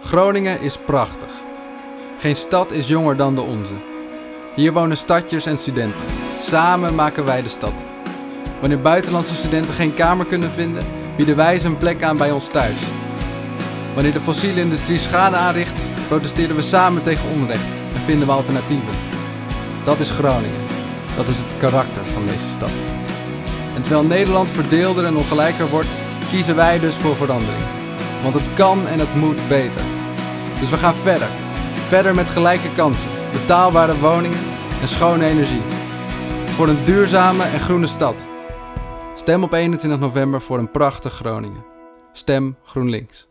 Groningen is prachtig. Geen stad is jonger dan de onze. Hier wonen stadjers en studenten. Samen maken wij de stad. Wanneer buitenlandse studenten geen kamer kunnen vinden, bieden wij ze een plek aan bij ons thuis. Wanneer de fossiele industrie schade aanricht, protesteren we samen tegen onrecht en vinden we alternatieven. Dat is Groningen. Dat is het karakter van deze stad. En terwijl Nederland verdeelder en ongelijker wordt, kiezen wij dus voor verandering. Want het kan en het moet beter. Dus we gaan verder. Verder met gelijke kansen, betaalbare woningen en schone energie. Voor een duurzame en groene stad. Stem op 21 november voor een prachtig Groningen. Stem GroenLinks.